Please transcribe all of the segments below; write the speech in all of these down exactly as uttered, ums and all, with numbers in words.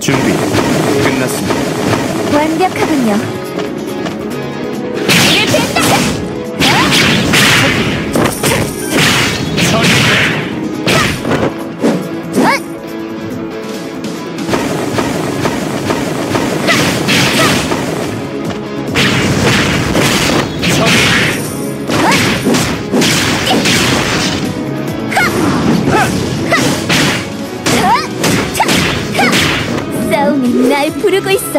준비 끝났습니다. 완벽하군요. 이를 뺀다! 싸움이 날 부르고 있어.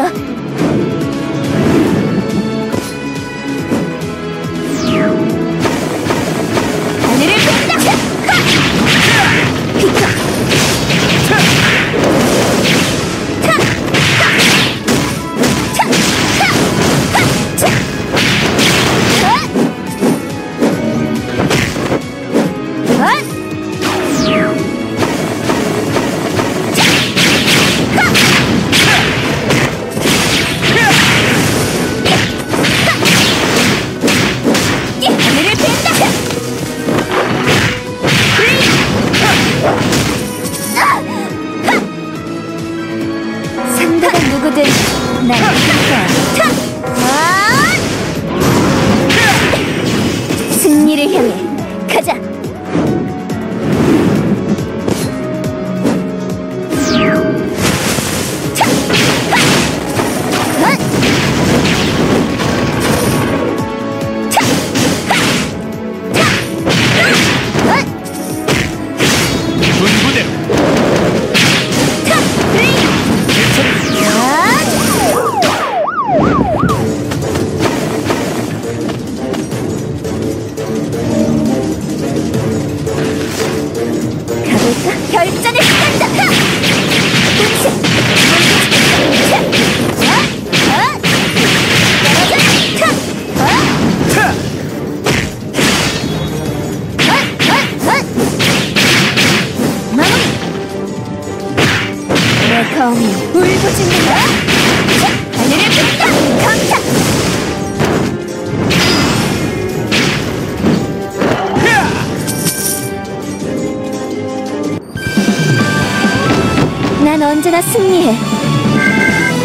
하늘을 뺀다! 비켜! 상대가 누구든 날 이긴다. 승리를 향해 가자. 결전을 시간다! 내 검이 울부짖는다! 하늘을 빈다! 강타! 난 언제나 승리해.